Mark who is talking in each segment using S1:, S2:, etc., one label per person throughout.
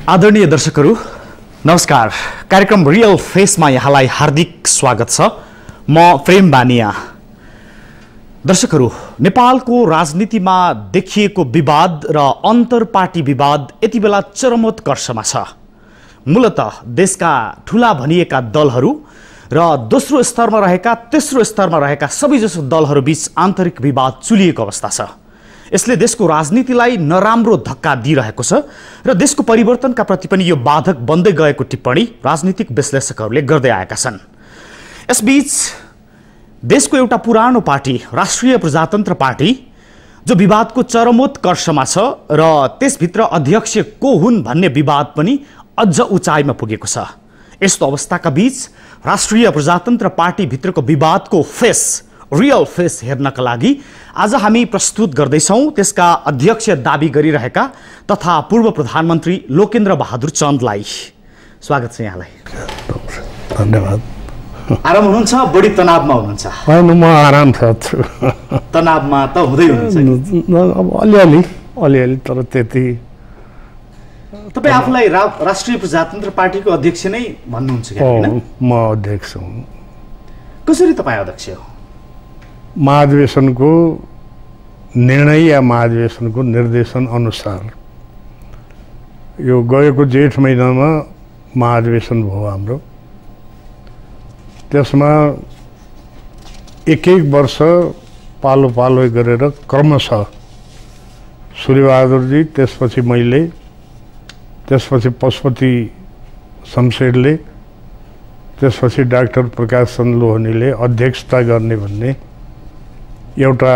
S1: आदरणीय दर्शकहरू नमस्कार। कार्यक्रम रियल फेसमा यहाँलाई हार्दिक स्वागत छ। म प्रेम बानिया। दर्शकहरू, नेपालको राजनीतिमा देखिएको विवाद र अन्तर पार्टी विवाद यति बेला चरमोत्कर्षमा छ। मूलतः देशका ठूला भनिएका दलहरू र दोस्रो स्तरमा रहेका तेस्रो स्तरमा रहेका सबैजसो दलहरू बीच आन्तरिक विवाद चुलिएको अवस्था छ। यसले देशको राजनीतिलाई नराम्रो धक्का दिइरहेको छ र देशको परिवर्तनका प्रति पनि यो बाधक बन्दै गएको टिप्पणी राजनीतिक विश्लेषकहरूले गर्दै आएका छन्। यसबीच देशको एउटा पुरानो पार्टी राष्ट्रिय प्रजातन्त्र पार्टी जो विवादको चरमोत्कर्षमा छ र त्यसभित्र अध्यक्ष को हुन् भन्ने विवाद पनि अझ उचाइमा पुगेको छ। यस्तो अवस्थाका बीच राष्ट्रिय प्रजातन्त्र पार्टी भित्रको विवादको फेस रियल फेस हेर्नका लागि आज हामी प्रस्तुत गर्दैछौँ त्यसका अध्यक्ष दाबी गरिरहेका तथा पूर्व प्रधानमन्त्री लोकेन्द्र बहादुर चन्दलाई। स्वागत छ यहाँलाई।
S2: धन्यवाद।
S1: आराम हुनुहुन्छ? बढी तनावमा हुनुहुन्छ?
S2: होइन, म आराम छु।
S1: तनावमा त हुँदै हुनुहुन्छ?
S2: अब अलिअलि तर त्यति।
S1: तपाईँ आफूलाई राष्ट्रिय प्रजातन्त्र पार्टीको अध्यक्ष नै भन्नुहुन्छ क्या?
S2: म अध्यक्ष हुँ।
S1: कसरी तपाईँ अध्यक्ष हो?
S2: महाधिवेशनको निर्णय या महाधिवेशनको निर्देशन अनुसार यो गएको जेठ महिनामा महाधिवेशन भयो हाम्रो। त्यसमा एक वर्ष पालो पालो गरेर क्रमशः सूर्यबहादुरजी, त्यसपछि मैले, त्यसपछि पशुपति शमशेरले, त्यसपछि डाक्टर प्रकाश चन्द्र लोहनीले अध्यक्षता गर्ने भन्ने एउटा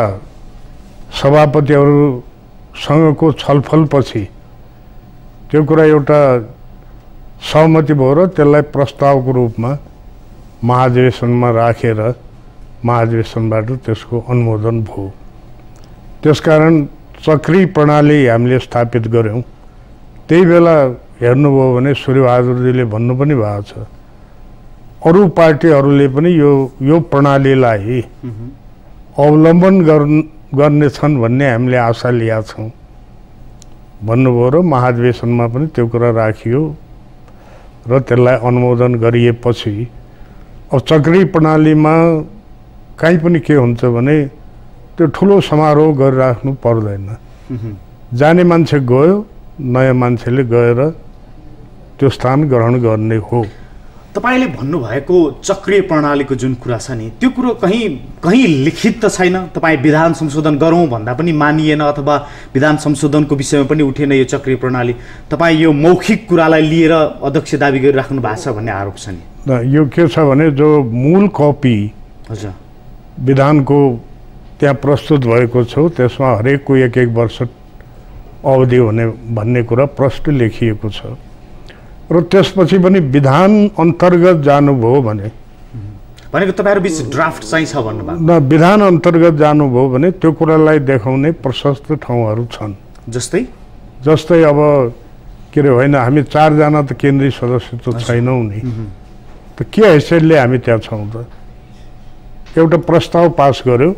S2: सभापतिहरूसँगको छलफलपछि त्यो कुरा एउटा सहमति भयो र त्यसलाई प्रस्तावको रूपमा महाधिवेशनमा राखेर महाधिवेशनबाट त्यसको अनुमोदन भयो। त्यसकारण चक्री प्रणाली हामीले स्थापित गऱ्यौँ। त्यही बेला हेर्नुभयो भने सूर्यबहादुरजीले भन्नु पनि भएको छ, अरू पार्टीहरूले पनि यो प्रणालीलाई अवलम्बन गर्नेछन् भन्ने हामीले आशा लिएका छौँ भन्नुभयो र महाधिवेशनमा पनि त्यो कुरा राखियो र त्यसलाई अनुमोदन गरिएपछि अब चक्री प्रणालीमा कहीँ पनि के हुन्छ भने त्यो ठुलो समारोह गरिराख्नु पर्दैन। जाने मान्छे गयो, नयाँ मान्छेले गएर त्यो स्थान ग्रहण गर्ने हो।
S1: तपाईले भन्नुभएको चक्रीय प्रणालीको जुन कुरा छ नि, त्यो कुरो कहीँ लिखित त छैन। तपाईँ विधान संशोधन गरौँ भन्दा पनि मानिएन अथवा विधान संशोधनको विषयमा पनि उठेन यो चक्रीय प्रणाली। तपाईँ यो मौखिक कुरालाई लिएर अध्यक्ष दाबी गरिराख्नु भएको छ भन्ने आरोप छ नि।
S2: यो के छ भने जो मूल कपी
S1: हजुर
S2: विधानको त्यहाँ प्रस्तुत भएको छ त्यसमा हरेकको एक वर्ष अवधि हुने भन्ने कुरा प्रष्ट लेखिएको छ र त्यसपछि पनि विधान अन्तर्गत जानुभयो भने
S1: भनेको तपाईँहरू बीच ड्राफ्ट चाहिँ छ भन्नुभएको
S2: न, विधान अन्तर्गत जानुभयो भने त्यो कुरालाई देखाउने प्रशस्त ठाउँहरू छन्। जस्तै अब के अरे होइन, हामी 4 जना त केन्द्रीय सदस्य त छैनौँ नि, त के हैसियतले हामी त्यहाँ छौँ त? एउटा प्रस्ताव पास गर्यो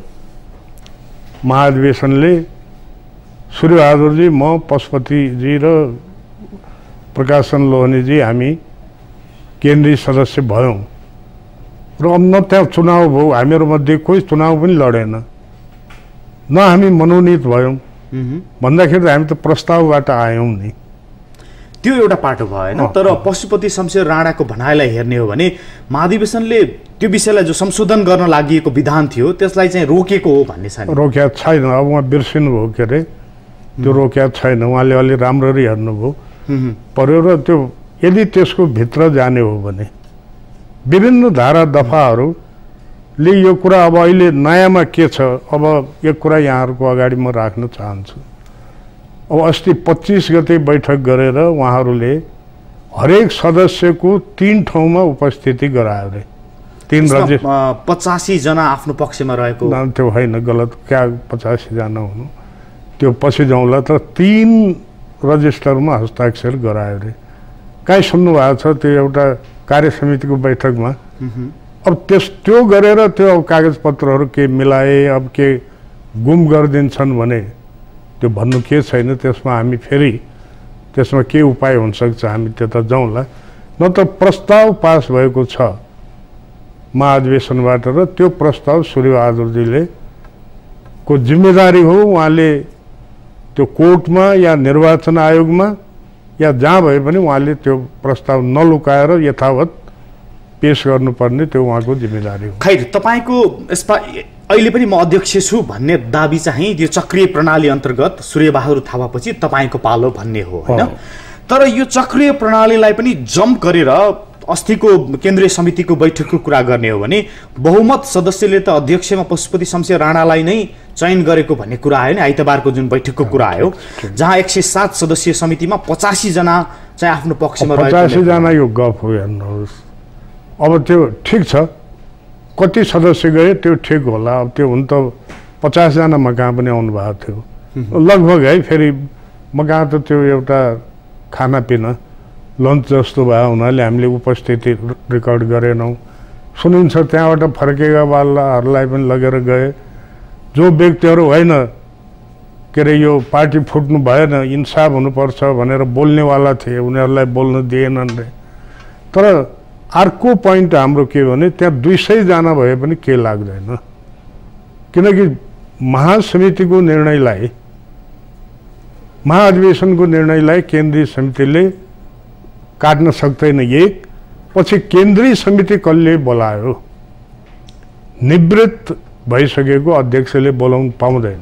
S2: महाधिवेशनले, सूर्यबहादुरजी, म, पशुपतिजी र प्रकाश चन्द्र लोहनीजी हामी केन्द्रीय सदस्य भयौँ र अब न त्यहाँ चुनाव भयो, हामीहरूमध्ये कोही चुनाव पनि लडेन, न हामी मनोनित भयौँ भन्दाखेरि हामी त प्रस्तावबाट आयौँ नि।
S1: त्यो एउटा पाटो भएन। तर पशुपति शमशेर राणाको भनाइलाई हेर्ने हो भने महाधिवेशनले त्यो विषयलाई जो संशोधन गर्न लागि विधान थियो त्यसलाई चाहिँ रोकेको हो भन्ने छ।
S2: रोकेको छैन। अब उहाँ बिर्सिनु भयो के अरे, त्यो रोकेको छैन। उहाँले अलि राम्ररी हेर्नुभयो पर्यो र त्यो यदि त्यसको भित्र जाने हो भने विभिन्न धारा दफाहरूले यो कुरा अब अहिले नयाँमा के छ, अब एक कुरा यहाँहरूको अगाडि म राख्न चाहन्छु। अब अस्ति 25 गते बैठक गरेर उहाँहरूले हरेक सदस्यको 3 ठाउँमा उपस्थिति गरायो अरे।
S1: 85 जना आफ्नो पक्षमा रहेको
S2: त्यो होइन, गलत। क्या 85 जना हुनु, त्यो पछि जाउँला त 3 रजिस्टरमा हस्ताक्षर गरायो अरे। कहीँ सुन्नुभएको छ त्यो एउटा कार्य समितिको बैठकमा? अब त्यो गरेर त्यो अब कागजपत्रहरू के मिलाए, अब के गुम गरिदिन्छन् भने त्यो भन्नु के छैन। त्यसमा हामी फेरि त्यसमा के उपाय हुनसक्छ हामी त्यता जाउँला। न त प्रस्ताव पास भएको छ महाधिवेशनबाट र त्यो प्रस्ताव सूर्यबहादुरजीले को जिम्मेदारी हो, उहाँले त्यो कोर्टमा या निर्वाचन आयोगमा या जहाँ भए पनि उहाँले त्यो प्रस्ताव नलुकाएर यथावत पेश गर्नुपर्ने त्यो उहाँको जिम्मेदारी हो।
S1: खैर तपाईको यसमा अहिले पनि म अध्यक्ष छु भन्ने दाबी चाहिँ यो चक्रीय प्रणाली अन्तर्गत सूर्यबहादुर थापापछि तपाईको पालो भन्ने हो हैन? तर यो चक्रीय प्रणालीलाई पनि जम्प गरेर अस्तिको केन्द्रीय समितिको बैठकको कुरा गर्ने हो भने बहुमत सदस्यले त अध्यक्षमा पशुपति शमशेर राणालाई नै चयन गरेको भन्ने कुरा आयो नि, आइतबारको जुन बैठकको कुरा आयो, जहाँ 107 सदस्यीय समितिमा 85 जना चाहिँ आफ्नो पक्षमा रहेको।
S2: 85 जना यो गफ हो हेर्नुहोस्। अब त्यो ठिक छ, कति सदस्य गए त्यो ठिक होला। अब त्यो हुन त 50 जना म कहाँ पनि आउनु भएको थियो लगभग है। फेरि म कहाँ त त्यो एउटा खानापिना लन्च जस्तो भयो हुनाले हामीले उपस्थिति रेकर्ड गरेनौँ। सुनिन्छ त्यहाँबाट फर्केका वालाहरूलाई पनि लगेर गए। जो व्यक्तिहरू होइन के अरे यो पार्टी फुट्नु भएन, इन्साफ हुनुपर्छ भनेर बोल्नेवाला थिए, उनीहरूलाई बोल्न दिएनन् रे। तर अर्को पोइन्ट हाम्रो के भने त्यहाँ 200 जना भए पनि के लाग्दैन, किनकि महासमितिको निर्णयलाई, महाधिवेशनको निर्णयलाई केन्द्रीय समितिले काट्न सक्दैन। एक पछि केन्द्रीय समिति कसले बोलायो, निवृत्त भइसकेको अध्यक्षले बोलाउन पाउँदैन।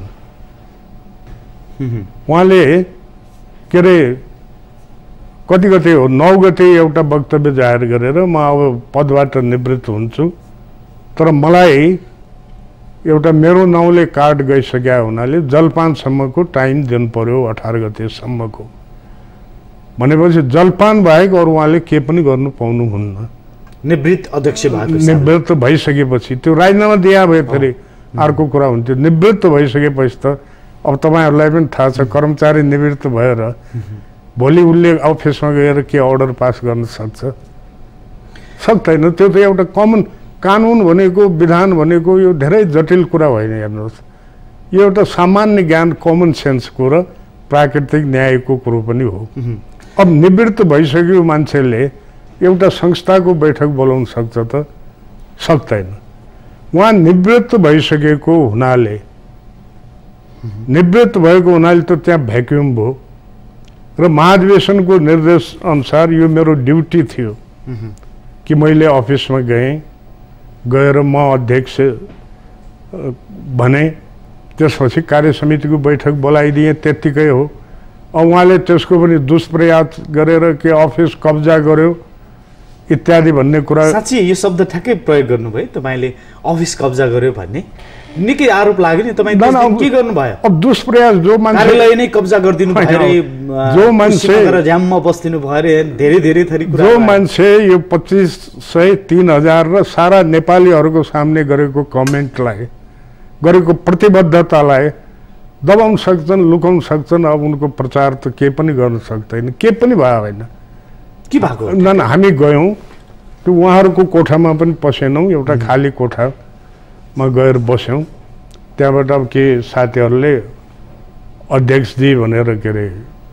S2: उहाँले के अरे कति गते हो 9 गते एउटा वक्तव्य जाहेर गरेर म अब पदबाट निवृत्त हुन्छु, तर मलाई एउटा मेरो नाउँले कार्ड गइसक्या हुनाले जलपानसम्मको टाइम दिनु पर्यो 18 गतेसम्मको। भनेपछि जलपान बाहेक अरू उहाँले के पनि गर्नु पाउनुहुन्न।
S1: निवृत्त अध्यक्ष
S2: निवृत्त भइसकेपछि त्यो राजीनामा दिया भए फेरि अर्को कुरा हुन्थ्यो। निवृत्त भइसकेपछि त अब तपाईँहरूलाई पनि थाहा छ, कर्मचारी निवृत्त भएर भोलि उसले अफिसमा गएर के अर्डर पास गर्न सक्दैन। त्यो त एउटा कमन कानुन भनेको, विधान भनेको यो धेरै जटिल कुरा होइन। हेर्नुहोस्, यो एउटा सामान्य ज्ञान, कमन सेन्सको र प्राकृतिक न्यायको कुरो पनि हो। अब निवृत्त भइसक्यो मान्छेले एउटा संस्थाको बैठक बोलाउन सक्छ त? सक्दैन। उहाँ निवृत्त भइसकेको हुनाले, निवृत्त भएको हुनाले त त्यहाँ भ्याक्युम भयो र महाधिवेशनको निर्देश अनुसार यो मेरो ड्युटी थियो कि मैले अफिसमा गएर म अध्यक्ष भने त्यसपछि कार्य समितिको बैठक बोलाइदिएँ, त्यत्तिकै हो। अब उहाँले त्यसको पनि दुष्प्रयास गरेर के अफिस कब्जा गर्यो इत्यादि भन्ने कुरा।
S1: साँच्चै यो शब्द ठ्याक्कै प्रयोग गर्नुभयो तपाईँले, अफिस कब्जा गर्यो भन्ने निकै आरोप लाग्यो नि। तपाईँ के गर्नुभयो?
S2: अब दुष्प्रयास जो मान्छे
S1: कार्यालय नै कब्जा गरिदिनु भयो रे,
S2: जो मान्छे
S1: ज्याममा बस्दिनु भयो रे, धेरै थरी कुरा।
S2: जो मान्छे यो 2500 3000 र सारा नेपालीहरूको सामने गरेको कमेन्टलाई, गरेको प्रतिबद्धतालाई दबाउन सक्छन्, लुकाउन सक्छन्। अब उनको प्रचार त के पनि गर्न सक्दैन, के पनि भयो होइन।
S1: के भएको?
S2: न हामी गयौँ, त्यो उहाँहरूको कोठामा पनि पसेनौँ, एउटा खाली कोठामा गएर बस्यौँ। त्यहाँबाट अब के साथीहरूले अध्यक्षजी भनेर के अरे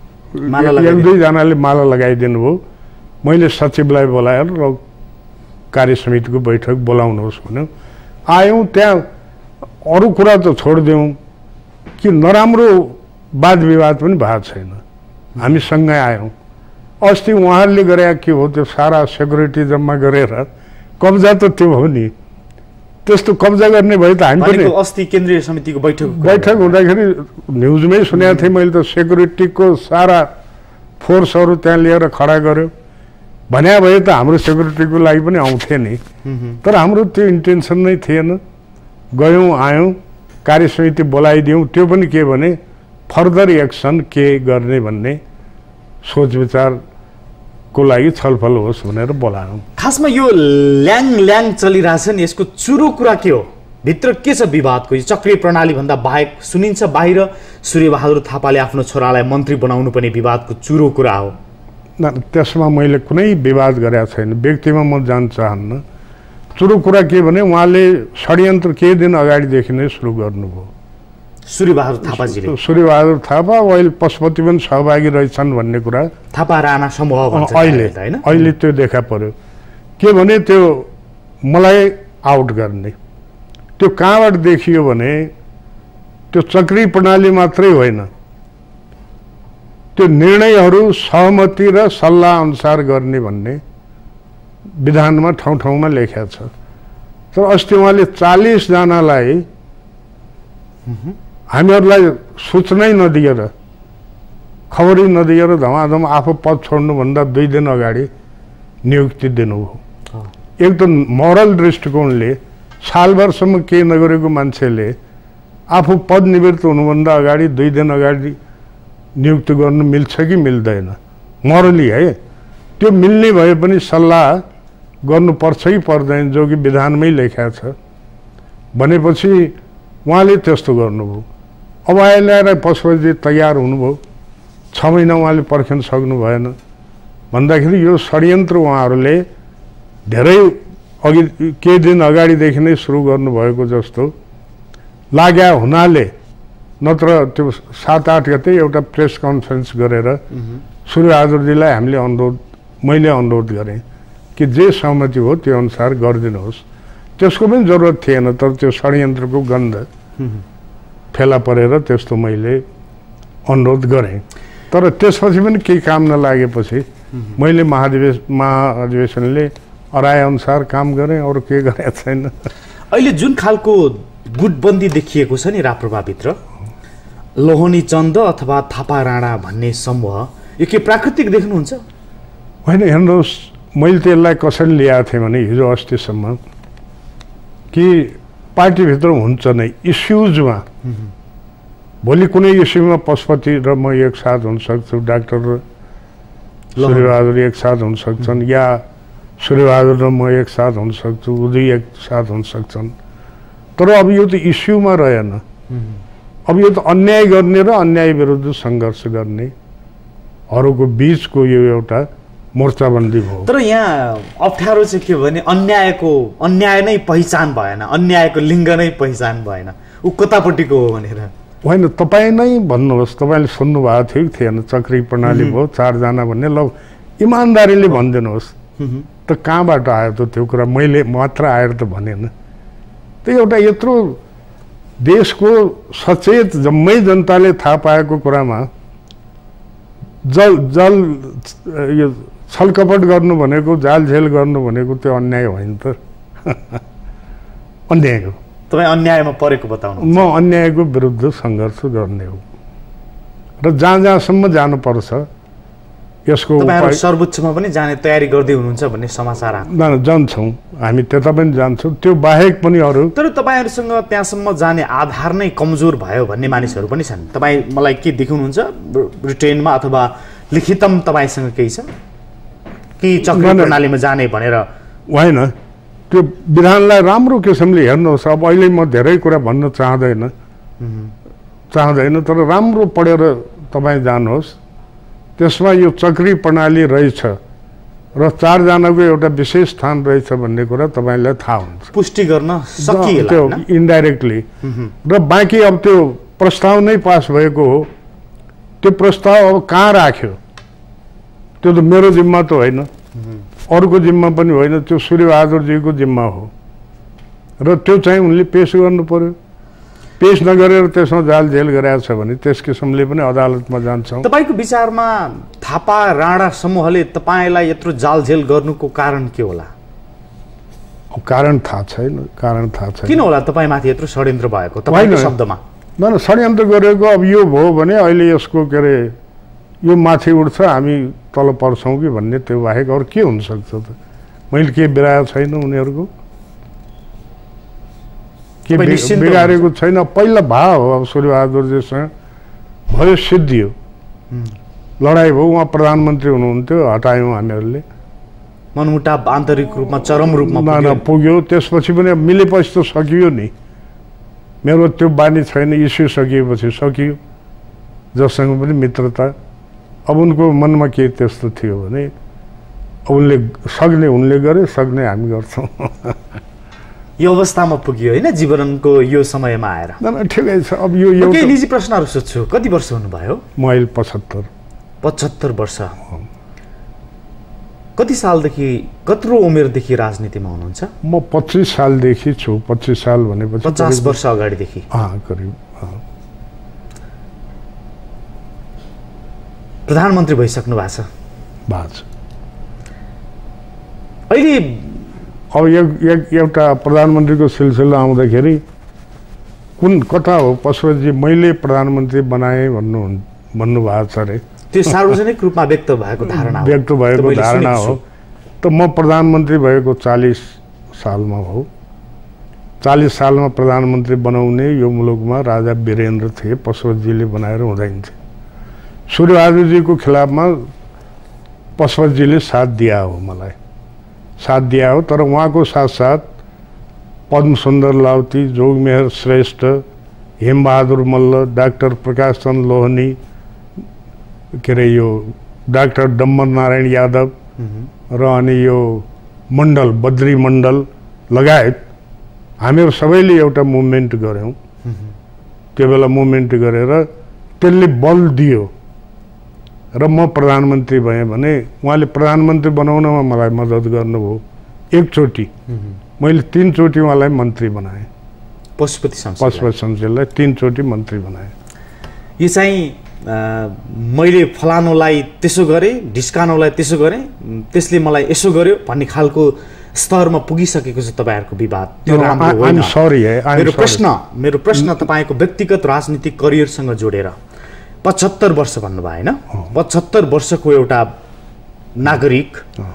S2: 1-2 जनाले माला लगाइदिनु भयो। मैले सचिवलाई बोलाएर र कार्य समितिको बैठक बोलाउनुहोस् भन्यो। आयौँ, त्यहाँ अरू कुरा त छोडिदिउँ कि नराम्रो वाद विवाद पनि भएको छैन, हामी सँगै आयौँ। अस्ति उहाँहरूले गरे के हो, त्यो सारा सेक्युरिटी जम्मा गरेर कब्जा त त्यो हो नि, त्यस्तो कब्जा गर्ने भए त हामी पनि।
S1: अस्ति केन्द्रीय समितिको
S2: बैठक हुँदाखेरि न्युजमै सुनेको थिएँ मैले त, सेक्युरिटीको सारा फोर्सहरू त्यहाँ लिएर खडा गर्यो। भन्या भए त हाम्रो सेक्युरिटीको लागि पनि आउँथे नि, तर हाम्रो त्यो इन्टेन्सन नै थिएन। गयौँ, आयौँ, कार्य समिति बोलाइदिउँ। त्यो पनि के भने फर्दर एक्सन के गर्ने भन्ने सोच विचारको लागि छलफल होस् भनेर बोलायौँ।
S1: खासमा यो ल्याङ चलिरहेछ नि, यसको चुरो कुरा के हो? भित्र के छ विवादको? यो चक्रीय प्रणाली भन्दा बाहेक सुनिन्छ बाहिर सूर्यबहादुर थापाले आफ्नो छोरालाई मन्त्री बनाउनु पनि विवादको चुरो कुरा हो।
S2: त्यसमा मैले कुनै विवाद गरेका छैन, व्यक्तिमा म जान चाहन्न। चुरो कुरा के भने उहाँले षड्यन्त्र केही दिन अगाडिदेखि नै सुरु गर्नुभयो।
S1: सूर्यबहादुर थापाजीले
S2: सूर्यबहादुर थापा अहिले पशुपति पनि सहभागी रहेछन् भन्ने कुरा
S1: थापा राणा समूह भन्छ
S2: अहिले त्यो देखा पर्यो के भने त्यो मलाई आउट गर्ने त्यो कहाँबाट देखियो भने त्यो चक्री प्रणाली मात्रै होइन त्यो निर्णयहरू सहमति र सल्लाह अनुसार गर्ने भन्ने विधानमा ठाउँ ठाउँमा लेखेको छ तर अस्ति उहाँले 40 जनालाई हामीहरूलाई सूचनै नदिएर खबरै नदिएर धमाधम आफू पद छोड्नुभन्दा 2 दिन अगाडि नियुक्ति दिनुभयो एक त मोरल दृष्टिकोणले सालभरसम्म केही नगरेको मान्छेले आफू पद निवृत्त हुनुभन्दा अगाडि 2 दिन अगाडि नियुक्ति गर्नु मिल्छ कि मिल्दैन मोरली है त्यो मिल्ने भए पनि सल्लाह गर्नुपर्छ कि पर्दैन जो कि विधानमै लेखेको छ भनेपछि उहाँले त्यस्तो गर्नुभयो अब अहिले पशुपति तयार हुनुभयो 6 महिना उहाँले पर्खिन सक्नु भएन भन्दाखेरि यो षड्यन्त्र उहाँहरूले धेरै अघि केही दिन अगाडिदेखि नै सुरु गर्नुभएको जस्तो लाग्या हुनाले नत्र त्यो 7-8 गते एउटा प्रेस कन्फरेन्स गरेर सूर्यबहादुरजीलाई हामीले मैले अनुरोध गरेँ कि जे सहमति हो त्यो अनुसार गरिदिनुहोस् त्यसको पनि जरुरत थिएन तर त्यो षड्यन्त्रको गन्ध फेला परेर त्यस्तो मैले अनुरोध गरेँ तर त्यसपछि पनि केही काम नलागेपछि मैले महाधिवेशनले अराएअनुसार काम गरेँ अरू केही गरेको छैन
S1: अहिले जुन खालको गुटबन्दी देखिएको छ नि राप्रपाभित्र लोहनी चन्द अथवा थापा राणा भन्ने समूह यो के प्राकृतिक देख्नुहुन्छ
S2: होइन हेर्नुहोस् मैले त्यसलाई कसरी ल्याएको थिएँ भने हिजो अस्तिसम्म कि पार्टीभित्र हुन्छ नै इस्युजमा भोलि कुनै इस्युमा पशुपति र म एकसाथ हुन सक्छु डाक्टर र सूर्यबहादुर एकसाथ हुन सक्छन् या सूर्यबहादुर र म एकसाथ हुन सक्छु उदय एकसाथ हुन सक्छन् तर अब यो त इस्युमा रहेन अब यो त अन्याय गर्ने र अन्याय विरुद्ध सङ्घर्ष गर्ने अरूको बीचको यो एउटा मोर्चाबन्दी भयो
S1: तर यहाँ अप्ठ्यारो चाहिँ के भने अन्याय नै पहिचान भएन अन्यायको लिङ्ग नै पहिचान भएन ऊ कतापट्टिको हो भनेर
S2: होइन तपाईँ नै भन्नुहोस् तपाईँले सुन्नुभएको थियो कि थिएन चक्री प्रणाली भयो 4 जना भन्ने ल इमान्दारीले भनिदिनुहोस् त कहाँबाट आयो त त्यो कुरा मैले मात्र आएर त भनेन त एउटा यत्रो देशको सचेत जम्मै जनताले थाहा पाएको कुरामा जल यो छलकपट गर्नु भनेको जालझेल गर्नु भनेको त्यो अन्याय होइन त अन्याय हो
S1: तपाईँ अन्यायमा परेको बताउनु
S2: म अन्यायको विरुद्ध सङ्घर्ष गर्ने हो र जहाँसम्म जानुपर्छ यसको
S1: सर्वोच्चमा पनि जाने तयारी गर्दै हुनुहुन्छ भन्ने समाचार आयो
S2: जान्छौँ हामी त्यता पनि जान्छौँ त्यो बाहेक पनि अरू
S1: तर तपाईँहरूसँग त्यहाँसम्म जाने आधार नै कमजोर भयो भन्ने मानिसहरू पनि छन् तपाईँ मलाई के देखाउनुहुन्छ ब्रिटेनमा अथवा लिखितम तपाईँसँग केही छ कि चक्री प्रणालीमा जाने भनेर
S2: होइन त्यो विधानलाई राम्रो किसिमले हेर्नुहोस् अब अहिले म धेरै कुरा भन्न चाहँदैन तर राम्रो पढेर तपाईँ जानुहोस् त्यसमा यो चक्री प्रणाली रहेछ र 4 जनाको एउटा विशेष स्थान रहेछ भन्ने कुरा तपाईँलाई थाहा हुन्छ
S1: पुष्टि गर्न सकिएला
S2: त्यो इन्डाइरेक्टली र बाँकी अब त्यो प्रस्ताव नै पास भएको हो त्यो प्रस्ताव अब कहाँ राख्यो त्यो त मेरो जिम्मा त होइन अरूको जिम्मा पनि होइन त्यो सूर्यबहादुरजीको जिम्मा हो र त्यो चाहिँ उनले पेश गर्नु पर्यो पेश नगरेर त्यसमा जालझेल गराएको छ भने त्यस किसिमले पनि अदालतमा जान्छौँ
S1: तपाईँको विचारमा थापा राणा समूहले तपाईँलाई यत्रो जालझेल गर्नुको कारण के होला
S2: कारण थाहा छैन
S1: किन होला तपाईँमाथि यत्रो षड्यन्त्र भएको तपाईँको शब्दमा
S2: न षड्यन्त्र गरेको अब यो भयो भने अहिले यसको के अरे यो माथि उठ्छ हामी तल पर्छौँ कि भन्ने त्यो बाहेक अरू के हुनसक्छ त मैले के बिराएको छैन उनीहरूको के बिगारेको छैन पहिला भा हो अब सूर्यबहादुरजीसँग भयो सिद्धियो लडाइँ भयो उहाँ प्रधानमन्त्री हुनुहुन्थ्यो हटायौँ हामीहरूले
S1: मनमुटाव आन्तरिक रूपमा चरम रूपमा
S2: पुग्यो त्यसपछि पनि मिलेपछि त सकियो नि मेरो त्यो बानी छैन इस्यु सकिएपछि सकियो जससँग पनि मित्रता अब उनको मनमा के त्यस्तो थियो भने उनले सक्ने उनले गरे सक्ने हामी गर्छौँ
S1: यो अवस्थामा पुग्यो होइन जीवनको यो समयमा आएर?
S2: ठिकै छ। अब यो
S1: केही निजी प्रश्नहरू सोध्छु। कति वर्ष हुनुभयो?
S2: म अहिले 75।
S1: 75 वर्ष। कति सालदेखि, कत्रो उमेरदेखि राजनीतिमा हुनुहुन्छ?
S2: म 25 सालदेखि छु। 25 साल भनेपछि
S1: 50 वर्ष अगाडिदेखि।
S2: करिब।
S1: प्रधानमन्त्री भइसक्नु भएको छ?
S2: भएको छ।
S1: अहिले
S2: अब एउटा प्रधानमन्त्रीको सिलसिला आउँदाखेरि कता हो पशुपतिजी मैले प्रधानमन्त्री बनाएँ भन्नुभएको छ अरे।
S1: त्यो सार्वजनिक रूपमा व्यक्त भएको धारणा हो।
S2: व्यक्त भएको धारणा हो। त म प्रधानमन्त्री भएको 40 सालमा हो। 40 सालमा प्रधानमन्त्री बनाउने यो मुलुकमा राजा वीरेन्द्र थिए, पशुपतिजीले बनाएर हुँदैन थिए। सूर्यबहादुरजीको खिलाफमा पशुपतिजीले साथ दिया हो, मलाई साथ दिया हो। तर उहाँको साथसाथ पद्मसुन्दर लाउती, जोगमेहर श्रेष्ठ, हेमबहादुर मल्ल, डाक्टर प्रकाश चन्द्र लोहनी, के अरे यो डाक्टर डम्बर नारायण यादव र अनि यो मण्डल, बद्री मण्डल लगायत हामीहरू सबैले एउटा मुभमेन्ट गऱ्यौँ। त्यो बेला मुभमेन्ट गरेर त्यसले बल दियो र म प्रधानमन्त्री भएँ भने उहाँले प्रधानमन्त्री बनाउनमा मलाई मद्दत गर्नुभयो। एकचोटि मैले 3 चोटि उहाँलाई मन्त्री बनाएँ।
S1: पशुपति
S2: शमशेरलाई 3 चोटि मन्त्री बनाएँ।
S1: यो चाहिँ मैले फलानुलाई त्यसो गरेँ, ढिस्कानुलाई त्यसो गरेँ, त्यसले मलाई यसो गर्यो भन्ने खालको स्तरमा पुगिसकेको छ तपाईँहरूको विवाद। त्यो राम्रो होइन। मेरो प्रश्न तपाईँको व्यक्तिगत राजनीतिक करियरसँग जोडेर 75 वर्ष भन्नुभयो होइन? 75 वर्षको एउटा नागरिक,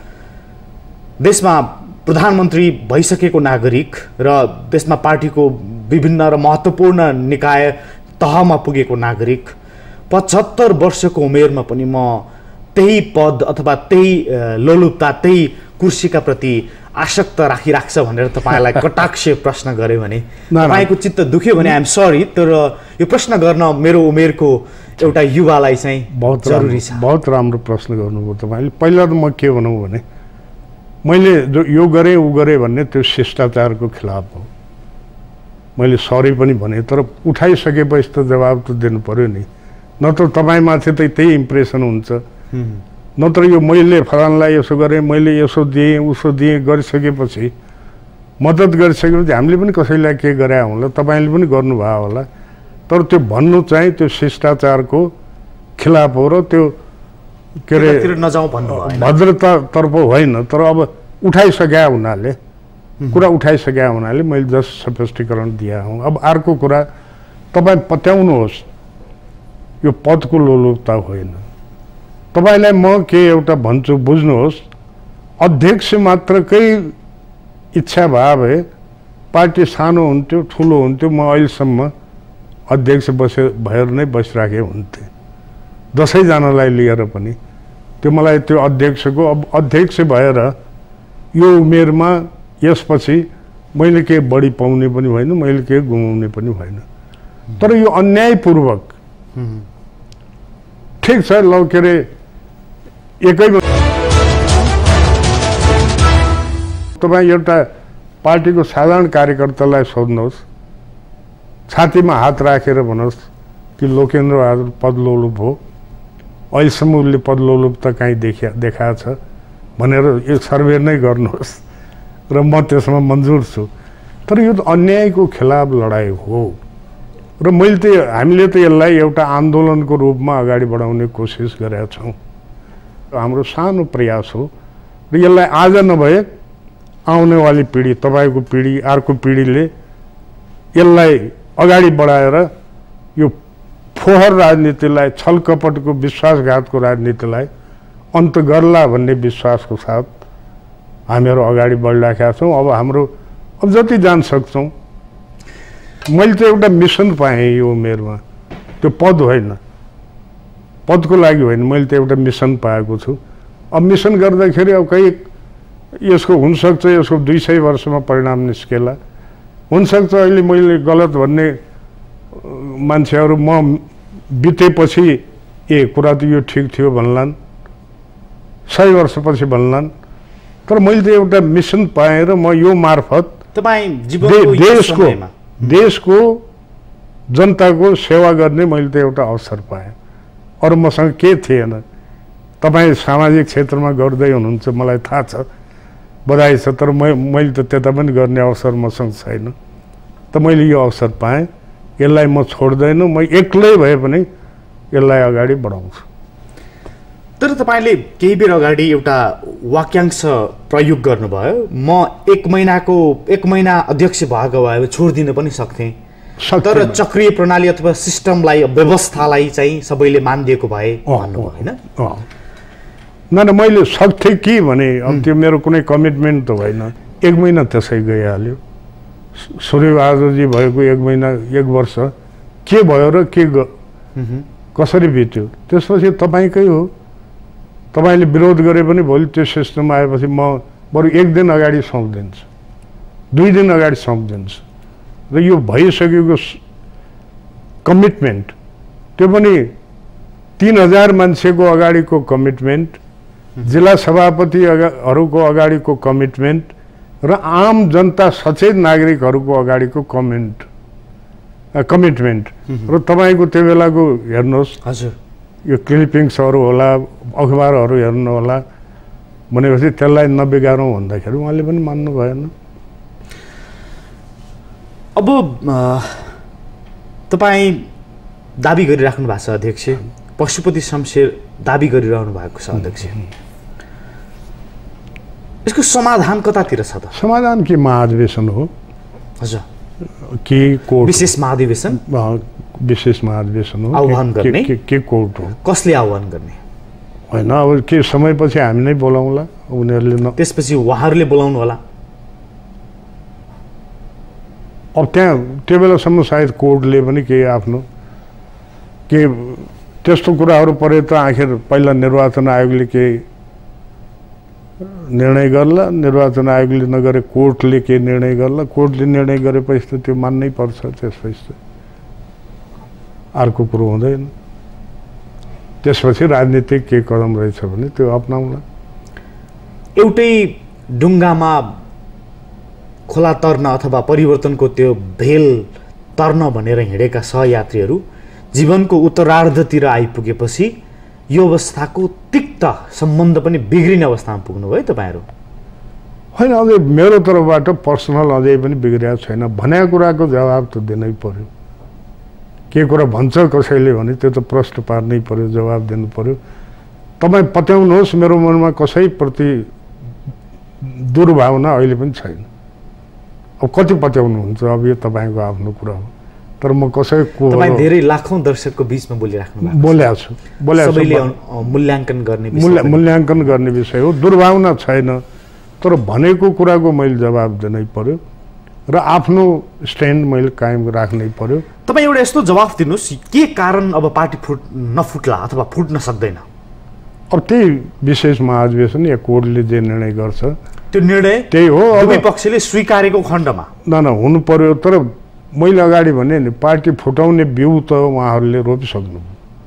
S1: देशमा प्रधानमन्त्री भइसकेको नागरिक र देशमा पार्टीको विभिन्न र महत्त्वपूर्ण निकाय तहमा पुगेको नागरिक, 75 वर्षको उमेरमा पनि म त्यही पद अथवा त्यही लोलुपता, त्यही कुर्सीका प्रति आसक्त राखिराख्छ भनेर तपाईँलाई कटाक्ष प्रश्न गरे भने तपाईँको चित्त दुख्यो भने आइएम सरी, तर यो प्रश्न गर्न मेरो उमेरको एउटा युवालाई चाहिँ बहुत जरुरी छ।
S2: बहुत राम्रो प्रश्न गर्नुभयो तपाईँले। पहिला त म के भनौँ भने मैले जो यो गरेँ ऊ गरेँ भन्ने त्यो शिष्टाचारको खिलाफ हो। मैले सरी पनि भने, तर उठाइसकेपछि त जवाब त दिनु पर्यो नि। नत्र तपाईँमाथि त त्यही इम्प्रेसन हुन्छ। नत्र यो मैले फलानलाई यसो गरेँ, मैले यसो दिएँ उसो दिएँ गरिसकेपछि, मद्दत गरिसकेपछि हामीले पनि कसैलाई के गरे होला, तपाईँले पनि गर्नुभयो होला, तर त्यो भन्नु चाहिँ त्यो शिष्टाचारको खिलाफ हो र त्यो के अरे भद्रतातर्फ होइन। तर अब उठाइसक्या हुनाले, कुरा उठाइसक्या हुनाले मैले जस्ट स्पष्टीकरण दिया हूँ। अब अर्को कुरा तपाईँ पत्याउनुहोस्, यो पदको लोलुपता होइन। तपाईलाई म के एउटा भन्छु बुझ्नुहोस्, अध्यक्ष मात्रकै इच्छा भए पार्टी सानो हुन्थ्यो ठुलो हुन्थ्यो, म अहिलेसम्म अध्यक्ष भएर नै बसिराखेँ हुन्थेँ। 10 जनालाई लिएर पनि त्यो मलाई त्यो अध्यक्षको, अब अध्यक्ष भएर यो उमेरमा यसपछि मैले के बढी पाउने पनि होइन, मैले के गुमाउने पनि होइन। तर यो अन्यायपूर्वक ठिक छ ल के अरे एकैमा तपाईँ एउटा पार्टीको साधारण कार्यकर्तालाई सोध्नुहोस्, छातीमा हात राखेर भन्नुहोस् कि लोकेन्द्र बहादुर पदलोलुप हो, अहिलेसम्म उसले पदलोलुप त कहीँ देखाएको छ भनेर एक सर्वे नै गर्नुहोस् र म त्यसमा मन्जुर छु। तर यो त अन्यायको खिलाफ लडाइँ हो र हामीले त यसलाई एउटा आन्दोलनको रूपमा अगाडि बढाउने कोसिस गरेका छौँ। हाम्रो सानो प्रयास हो र यसलाई आज नभए आउनेवाली पिँढी, तपाईँको पिँढी, अर्को पिँढीले यसलाई अगाडि बढाएर यो फोहर राजनीतिलाई, छलकपटको विश्वासघातको राजनीतिलाई अन्त गर्ला भन्ने विश्वासको साथ हामीहरू अगाडि बढिराखेका छौँ। अब जति जान सक्छौँ। मैले त एउटा मिसन पाएँ यो उमेरमा, त्यो पद होइन, पदको लागि होइन, मैले त एउटा मिसन पाएको छु। अब मिसन गर्दाखेरि अब कहीँ यसको हुनसक्छ यसको 200 वर्षमा परिणाम निस्केला, हुनसक्छ अहिले मैले गलत भन्ने मान्छेहरू म बितेपछि कुरा त यो ठिक थियो भन्लान्, 100 वर्षपछि भन्लान्। तर मैले त एउटा मिसन पाएँ र म यो मार्फत
S1: तपाईँ जीवनको
S2: देशको जनताको सेवा गर्ने मैले त एउटा अवसर पाएँ। अरू मसँग के थिएन। तपाईँ सामाजिक क्षेत्रमा गर्दै हुनुहुन्छ मलाई थाहा छ, बधाई छ, तर मैले त त्यता पनि गर्ने अवसर मसँग छैन। त मैले यो अवसर पाएँ, यसलाई म छोड्दैन, म एक्लै भए पनि यसलाई अगाडि बढाउँछु।
S1: तर तपाईँले केही बेर अगाडि एउटा वाक्यांश प्रयोग गर्नुभयो, म एक महिना अध्यक्ष भएको भए छोडिदिन पनि सक्थेँ, तर चक्रीय प्रणाली अथवा सिस्टमलाई, व्यवस्थालाई चाहिँ सबैले मानिदिएको भए भन्नुभयो होइन?
S2: न मैले सक्थेँ कि भने अब त्यो मेरो कुनै कमिटमेन्ट त होइन। 1 महिना त्यसै गइहाल्यो। सूर्यबहादुरजी भएको 1 महिना 1 वर्ष के भयो र के कसरी बित्यो त्यसपछि तपाईँकै हो। तपाईँले विरोध गरे पनि भोलि त्यो सिस्टम आएपछि म बरु 1 दिन अगाडि सौंपिदिन्छु, 2 दिन अगाडि सौंपिदिन्छु। र यो भइसकेको कमिटमेन्ट, त्यो पनि 3000 मान्छेको अगाडिको कमिटमेन्ट, जिल्ला सभापतिहरूको अगाडिको कमिटमेन्ट र आम जनता सचेत नागरिकहरूको अगाडिको कमिटमेन्ट र तपाईँको त्यो बेलाको हेर्नुहोस्,
S1: हजुर
S2: यो क्लिपिङ्सहरू होला, अखबारहरू हेर्नु होला भनेपछि त्यसलाई नबिगारौँ भन्दाखेरि उहाँले पनि मान्नु भएन।
S1: अब तपाईँ दाबी गरिराख्नु भएको छ अध्यक्ष, पशुपति शमशेर दाबी गरिरहनु भएको छ अध्यक्ष, यसको समाधान कतातिर छ त?
S2: समाधान के महाधिवेशन हो?
S1: हजुर,
S2: के कोर्ट?
S1: विशेष महाधिवेशन,
S2: विशेष महाधिवेशन हो
S1: आह्वान गर्ने?
S2: के कोर्ट हो?
S1: कसले आह्वान गर्ने?
S2: होइन, अब के समयपछि हामी नै बोलाउँला, उनीहरूले
S1: त्यसपछि उहाँहरूले बोलाउनु होला।
S2: अब त्यहाँ त्यो बेलासम्म सायद कोर्टले पनि केही आफ्नो के त्यस्तो कुराहरू परे त आखिर पहिला निर्वाचन आयोगले केही निर्णय गर्ला, निर्वाचन आयोगले नगरे कोर्टले के निर्णय गर्ला, कोर्टले निर्णय गरेपछि त त्यो मान्नै पर्छ, त्यसपछि त अर्को कुरो हुँदैन। त्यसपछि राजनीतिक के कदम रहेछ भने त्यो अपनाउला।
S1: एउटै ढुङ्गामा खोला तर्न अथवा परिवर्तनको त्यो भेल तर्न भनेर हिँडेका सहयात्रीहरू जीवनको उत्तरार्धतिर आइपुगेपछि यो अवस्थाको तिक्त सम्बन्ध पनि बिग्रिने अवस्थामा पुग्नुभयो तपाईँहरू?
S2: होइन, अझै मेरो तर्फबाट पर्सनल अझै पनि बिग्रिएको छैन। भनेको कुराको जवाब त दिनै पर्यो। के कुरा भन्छ कसैले भने त्यो त प्रश्न पार्नै पर्यो, जवाब दिनु पर्यो। तपाईँ पत्याउनुहोस्, मेरो मनमा कसैप्रति दुर्भावना अहिले पनि छैन। अब कति पत्याउनुहुन्छ अब यो तपाईँको आफ्नो कुरा हो, तर म कसैको
S1: तपाईँ धेरै लाखौं दर्शकको बीचमा बोलिराख्नु भएको
S2: बोलेको छु।
S1: सबैले मूल्याङ्कन गर्ने
S2: मूल्याङ्कन गर्ने विषय हो, दुर्भावना छैन। तर भनेको कुराको मैले जवाब दिनै पर्यो र आफ्नो स्ट्यान्ड मैले कायम राख्नै पर्यो।
S1: तपाईँ एउटा यस्तो जवाफ दिनुहोस्, के कारण अब पार्टी नफुट्ला अथवा फुट्न सक्दैन?
S2: अब त्यही विशेष महाधिवेशन या कोर्टले जे निर्णय गर्छ
S1: त्यो निर्णय
S2: त्यही हो।
S1: दुवै पक्षले स्वीकारेको खण्डमा
S2: न हुनु पर्यो। तर मैले अगाडि भने नि पार्टी फुटाउने बिउ त उहाँहरूले रोपिसक्नु।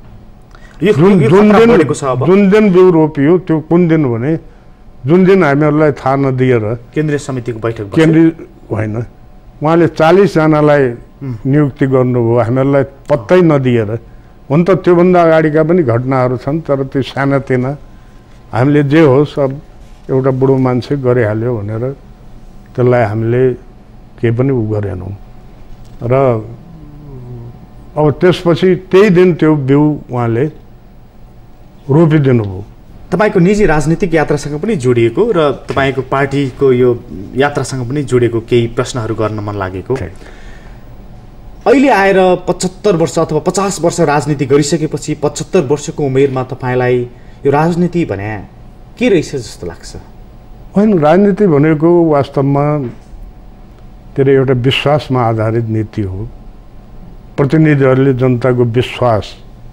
S2: जुन दिन बिउ रोपियो त्यो कुन दिन भने जुन दिन हामीहरूलाई थाहा नदिएर
S1: केन्द्रीय समितिको बैठक
S2: केन्द्रीय होइन, उहाँले 40 जनालाई नियुक्ति गर्नुभयो हामीहरूलाई पत्तै नदिएर। हुन त त्योभन्दा अगाडिका पनि घटनाहरू छन्, तर त्यो सानातिना हामीले जे होस् अब एउटा बुढो मान्छे गरिहाल्यो भनेर त्यसलाई हामीले केही पनि उ गरेनौँ। र अब त्यसपछि त्यही दिन त्यो बिउ उहाँले रोपिदिनु भयो।
S1: तपाईँको निजी राजनीतिक यात्रासँग पनि जोडिएको र तपाईँको पार्टीको यो यात्रासँग पनि जोडिएको केही प्रश्नहरू गर्न मन लागेको। अहिले आएर 75 वर्ष अथवा 50 वर्ष राजनीति गरिसकेपछि 75 वर्षको उमेरमा तपाईँलाई यो राजनीति भने के रहेछ जस्तो लाग्छ?
S2: होइन, राजनीति भनेको वास्तवमा त्यो एउटा विश्वासमा आधारित नीति हो। प्रतिनिधिहरूले जनताको विश्वास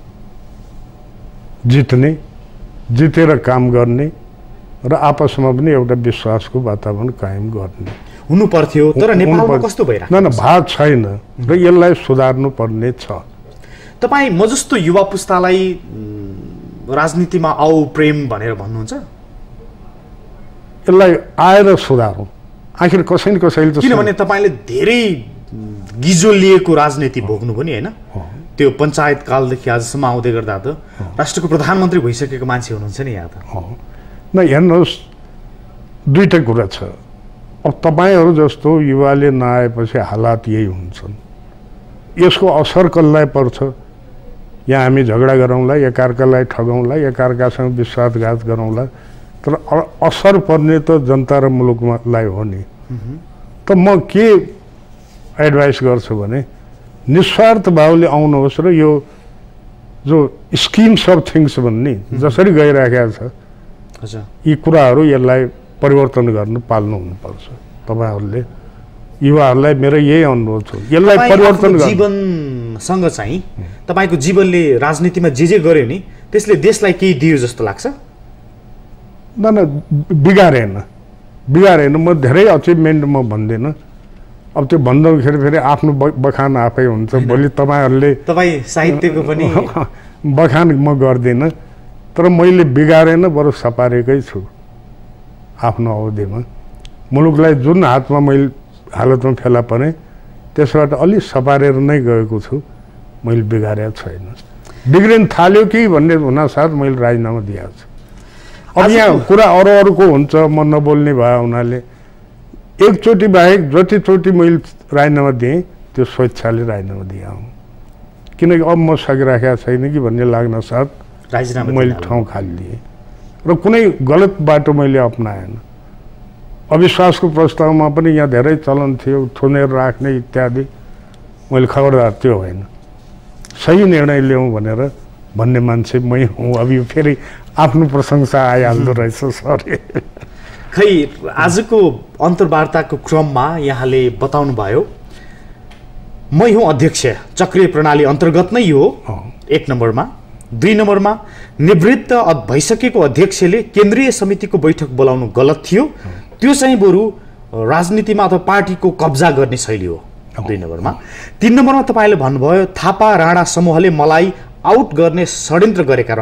S2: जितेर काम गर्ने र आपसमा पनि एउटा विश्वासको वातावरण कायम गर्ने
S1: हुनु पर्थ्यो। तर नेपालमा कस्तो भइरहेको?
S2: न भाग छैन र यसलाई सुधार्नु पर्ने छ।
S1: तपाईँ म जस्तो युवा पुस्तालाई राजनीतिमा आऊ प्रेम भनेर भन्नुहुन्छ?
S2: यसलाई आएर सुधारौँ, आखिर कसैले त
S1: किनभने तपाईँले धेरै गिजो लिएको राजनीति भोग्नु पनि होइन त्यो पञ्चायत कालदेखि आजसम्म आउँदै गर्दा त राष्ट्रको प्रधानमन्त्री भइसकेको मान्छे हुनुहुन्छ नि यहाँ त
S2: न हेर्नुहोस् दुईटा कुरा छ अब तपाईँहरू जस्तो युवाले नआएपछि हालात यही हुन्छन् यसको असर कसलाई पर्छ यहाँ हामी झगडा गरौँला एकअर्कालाई ठगौँला एकअर्कासँग विश्वासघात गरौँला तर असर पर्ने त जनता र मुलुकलाई हो नि त म के एडभाइस गर्छु भने निस्वार्थ भावले आउनुहोस् र यो जो स्किम्स अफ थिङ्स भन्ने जसरी गइरहेको छ यी कुराहरू यसलाई परिवर्तन गर्नु पाल्नु हुनुपर्छ तपाईँहरूले युवाहरूलाई मेरो यही अनुरोध छ यसलाई परिवर्तन गर्नु
S1: जीवनसँग चाहिँ तपाईँको जीवनले राजनीतिमा जे गर्यो नि त्यसले देशलाई केही दियो जस्तो लाग्छ
S2: न बिगारेन म धेरै अचिभमेन्ट म भन्दिनँ अब त्यो भन्दाखेरि फेरि आफ्नो बखान आफै हुन्छ भोलि तपाईँहरूले
S1: तपाईँ साहित्यको पनि
S2: बखान म गर्दिनँ तर मैले बिगारेन बरु सपारेकै छु आफ्नो अवधिमा मुलुकलाई जुन हातमा मैले हालतमा फेला परेँ त्यसबाट अलि सपारेर नै गएको छु मैले बिगारेको छैन बिग्रिन थाल्यो कि भन्ने हुनासाथ मैले राजीनामा दिएको छु अब यहाँ कुरा अरूको हुन्छ म नबोल्ने भयो हुनाले एकचोटि बाहेक जतिचोटि मैले राजीनामा दिएँ त्यो स्वेच्छाले राजीनामा दिएँ किनकि अब म सकिराखेको छैन कि भन्ने लाग्न साथ मैले ठाउँ खाली दिएँ र कुनै गलत बाटो मैले अपनाएन अविश्वासको प्रस्तावमा पनि यहाँ धेरै चलन थियो थुनेर राख्ने इत्यादि मैले खबरदार त्यो होइन सही निर्णय ल्याउँ भनेर भन्ने मान्छे मै हुँ अब यो फेरि आफ्नो प्रशंसा आइहाल्दो रहेछ सरी
S1: खै आजको अन्तर्वार्ताको क्रममा यहाँले बताउनु भयो मै हुँ अध्यक्ष चक्रीय प्रणाली अन्तर्गत नै हो 1 नम्बरमा 2 नम्बरमा निवृत्त भइसकेको अध्यक्षले केन्द्रीय समितिको बैठक बोलाउनु गलत थियो त्यो चाहिँ बरु राजनीतिमा अथवा पार्टीको कब्जा गर्ने शैली हो 2 नम्बरमा 3 नम्बरमा तपाईँले भन्नुभयो थापा राणा समूहले मलाई आउट गर्ने षड्यन्त्र गरेका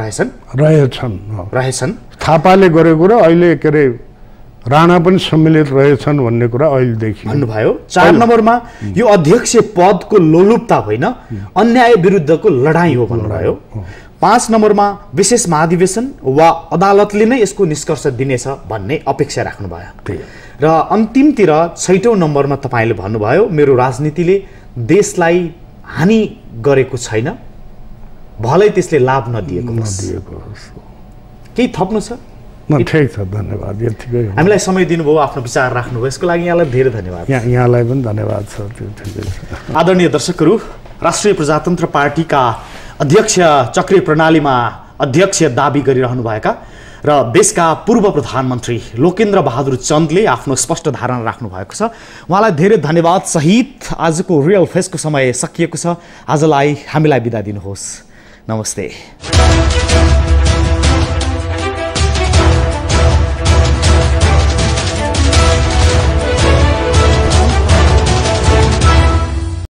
S1: रहेछन्
S2: थापाले गरेको र अहिले के अरे राणा पनि सम्मिलित रहेछन् भन्ने कुरा अहिलेदेखि
S1: भन्नुभयो 4 नम्बरमा यो अध्यक्ष पदको लोलुपता होइन अन्याय विरुद्धको लडाईँ हो भन्नुभयो 5 नम्बरमा विशेष महाधिवेशन वा अदालतले नै यसको निष्कर्ष दिनेछ भन्ने अपेक्षा राख्नुभयो र अन्तिमतिर 6औं नम्बरमा तपाईँले भन्नुभयो मेरो राजनीतिले देशलाई हानि गरेको छैन भलै त्यसले लाभ नदिएको केही थप्नु छ
S2: ठिक छ धन्यवाद यतिकै
S1: हामीलाई समय दिनुभयो आफ्नो विचार राख्नुभयो यसको लागि यहाँलाई धेरै धन्यवाद
S2: यहाँलाई पनि धन्यवाद छ
S1: आदरणीय दर्शकहरू राष्ट्रिय प्रजातन्त्र पार्टीका अध्यक्ष चक्रीय प्रणालीमा अध्यक्ष दाबी गरिरहनुभएका र देशका पूर्व प्रधानमन्त्री लोकेन्द्र बहादुर चन्दले आफ्नो स्पष्ट धारणा राख्नु भएको छ उहाँलाई धेरै धन्यवाद सहित आजको रियल फेसको समय सकिएको छ आजलाई हामीलाई बिदा दिनुहोस् नमस्ते